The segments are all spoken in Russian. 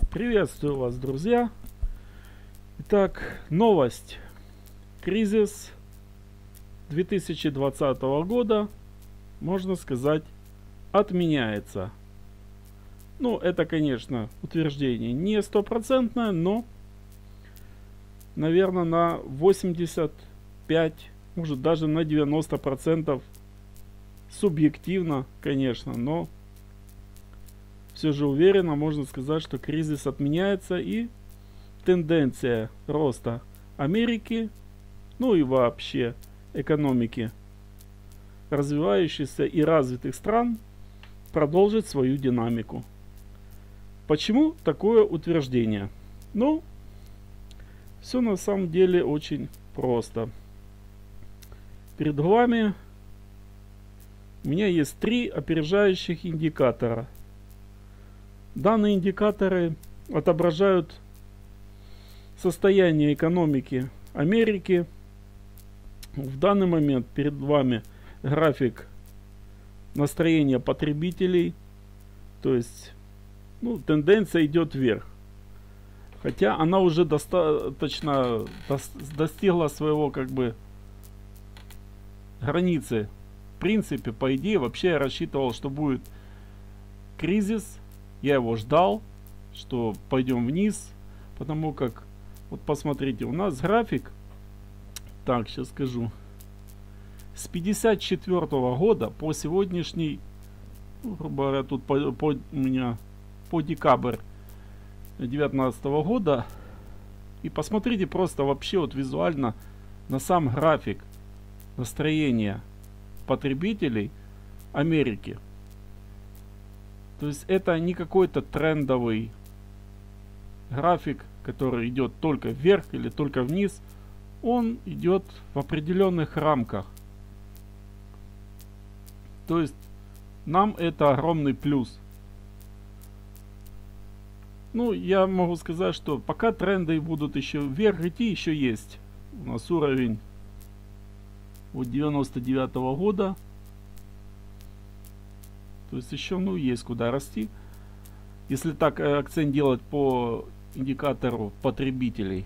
Приветствую вас, друзья. Итак, новость. Кризис 2020 года, можно сказать, отменяется. Ну, это, конечно, утверждение не стопроцентное, но, наверное, на 85, может даже на 90% субъективно, конечно, но все же уверенно можно сказать, что кризис отменяется, и тенденция роста Америки, ну и вообще экономики развивающихся и развитых стран продолжит свою динамику. Почему такое утверждение? Ну, все на самом деле очень просто. Перед вами у меня есть 3 опережающих индикатора. Данные индикаторы отображают состояние экономики Америки. В данный момент перед вами график настроения потребителей. То есть, тенденция идет вверх. Хотя она уже достаточно достигла своего границы. В принципе, по идее, вообще я рассчитывал, что будет кризис. Я его ждал, что пойдем вниз, потому как, вот посмотрите, у нас график, так, сейчас скажу, с 54 года по сегодняшний, грубо говоря, тут у меня по декабрь 2019 года, и посмотрите просто вообще вот визуально на сам график настроения потребителей Америки. То есть это не какой-то трендовый график, который идет только вверх или только вниз. Он идет в определенных рамках. То есть нам это огромный плюс. Ну, я могу сказать, что пока тренды будут еще вверх идти, еще есть. У нас уровень от 99-го года. То есть еще, есть куда расти. Если так акцент делать по индикатору потребителей.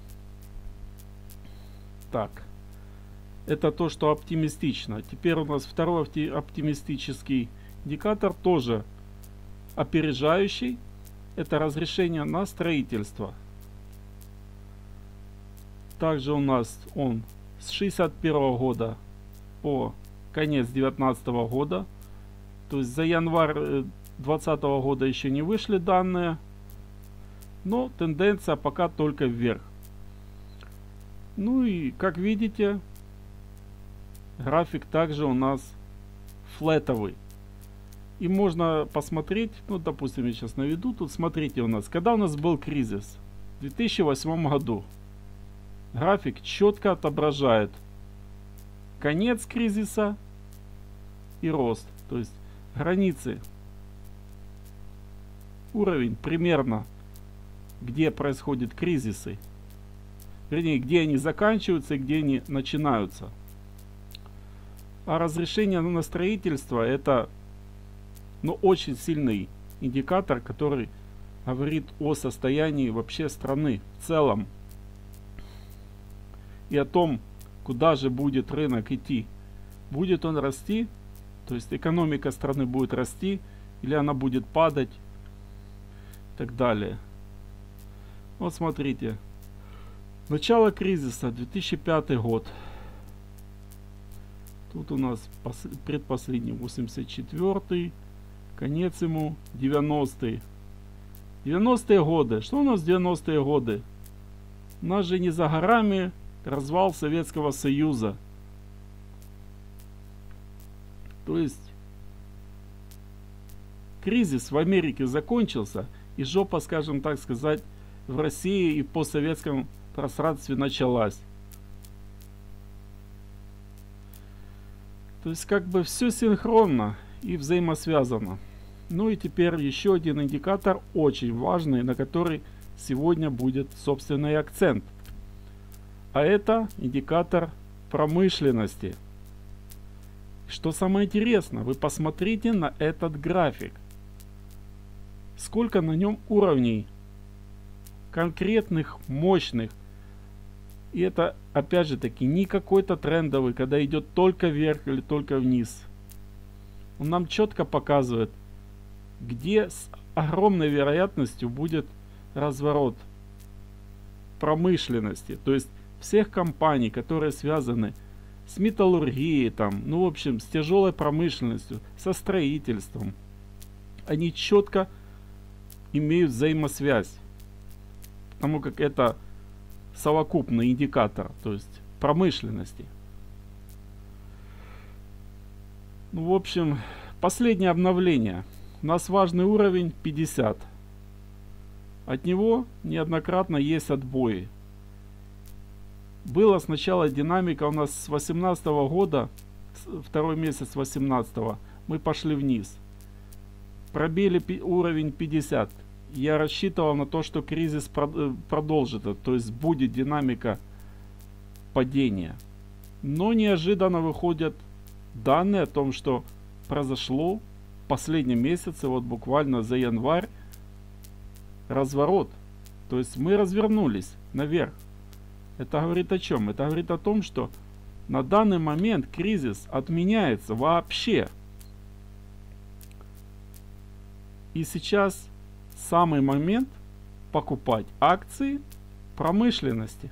Так. Это то, что оптимистично. Теперь у нас второй оптимистический индикатор, тоже опережающий. Это разрешение на строительство. Также у нас он с 61 года по конец 2019 года. То есть за январь 2020 года еще не вышли данные. Но тенденция пока только вверх. Ну и как видите, график также у нас флетовый. И можно посмотреть, допустим, я сейчас наведу. Тут смотрите у нас, когда у нас был кризис в 2008 году. График четко отображает конец кризиса и рост. То есть границы, уровень примерно, где происходят кризисы, вернее, где они заканчиваются и где они начинаются. А разрешение на строительство — это очень сильный индикатор, который говорит о состоянии вообще страны в целом и о том, куда же будет рынок идти. Будет он расти, то есть экономика страны будет расти, или она будет падать, и так далее. Вот смотрите. Начало кризиса, 2005 год. Тут у нас предпоследний 84-й. Конец ему 90-й. 90-е годы. Что у нас в 90-е годы? У нас же не за горами развал Советского Союза. То есть кризис в Америке закончился, и жопа, скажем так сказать, в России и в постсоветском пространстве началась. То есть все синхронно и взаимосвязано. Ну и теперь еще один индикатор очень важный, на который сегодня будет собственный акцент. А это индикатор промышленности. Что самое интересное, вы посмотрите на этот график. Сколько на нем уровней конкретных, мощных. И это, опять же таки, не какой-то трендовый, когда идет только вверх или только вниз. Он нам четко показывает, где с огромной вероятностью будет разворот промышленности. То есть всех компаний, которые связаны с металлургией, там, ну, в общем, с тяжелой промышленностью, со строительством. Они четко имеют взаимосвязь. Потому как это совокупный индикатор, то есть промышленности. Ну, в общем, последнее обновление. У нас важный уровень 50. От него неоднократно есть отбои. Была сначала динамика у нас с 2018 года, второй месяц 2018, мы пошли вниз. Пробили уровень 50. Я рассчитывал на то, что кризис продолжит это, то есть будет динамика падения. Но неожиданно выходят данные о том, что произошло в последнем месяце, вот буквально за январь, разворот. То есть мы развернулись наверх. Это говорит о чем? Это говорит о том, что на данный момент кризис отменяется вообще. И сейчас самый момент покупать акции промышленности.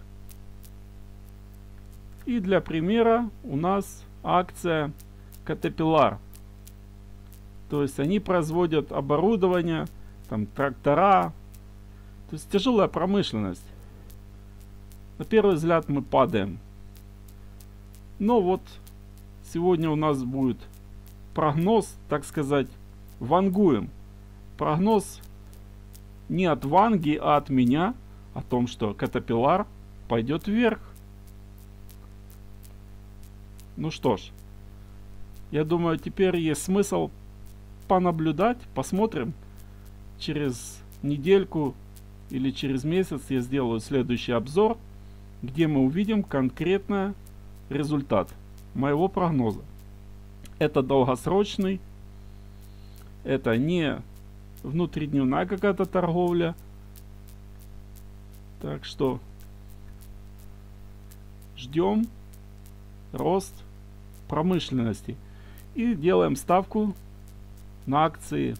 И для примера у нас акция Caterpillar. То есть они производят оборудование, там трактора. То есть тяжелая промышленность. На первый взгляд мы падаем. Но вот сегодня у нас будет прогноз, так сказать, вангуем. Прогноз не от Ванги, а от меня о том, что Caterpillar пойдет вверх. Ну что ж, я думаю, теперь есть смысл понаблюдать, посмотрим. Через недельку или через месяц я сделаю следующий обзор, где мы увидим конкретный результат моего прогноза. Это долгосрочный, это не внутридневная какая-то торговля. Так что ждем рост промышленности и делаем ставку на акции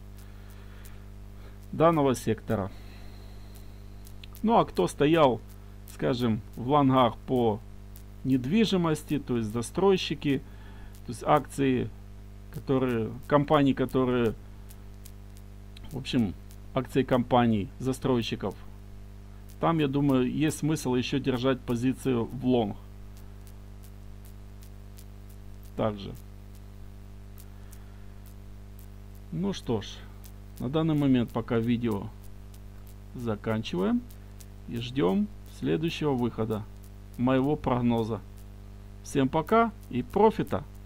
данного сектора. Ну а кто стоял, скажем, в лонгах по недвижимости, то есть застройщики, то есть акции, компании, которые, в общем, акции компаний, застройщиков, там, я думаю, есть смысл еще держать позицию в лонг. Также. Ну что ж, на данный момент пока видео заканчиваем и ждем следующего выхода моего прогноза. Всем пока и профита!